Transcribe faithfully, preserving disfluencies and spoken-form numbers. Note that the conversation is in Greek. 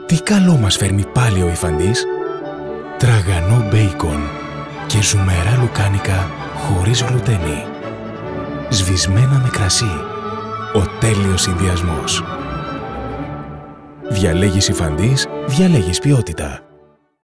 Τι καλό μας φέρνει πάλι ο Ιφαντής? Τραγανό μπέικον και ζουμερά λουκάνικα χωρίς γλουτένι. Σβησμένα με κρασί. Ο τέλειος συνδυασμός. Διαλέγεις Ιφαντής, διαλέγεις ποιότητα.